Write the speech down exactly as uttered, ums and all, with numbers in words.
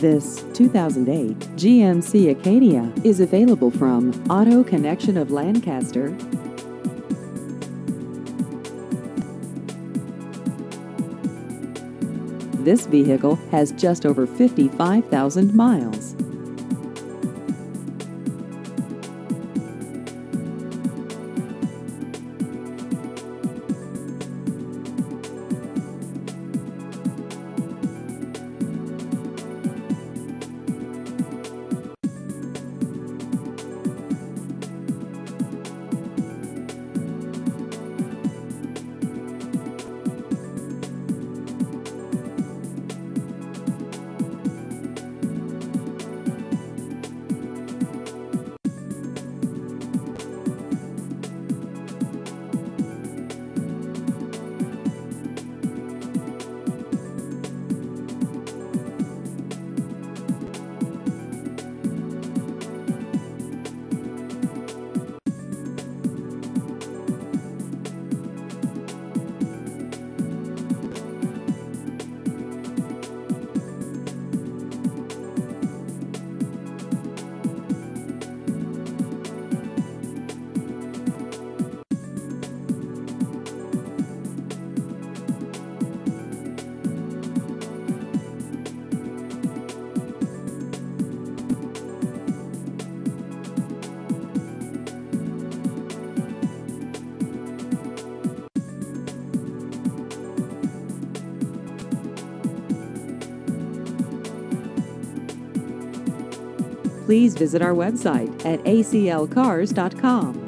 This two thousand eight G M C Acadia is available from Auto Connection of Lancaster. This vehicle has just over fifty-five thousand miles. Please visit our website at A C L cars dot com.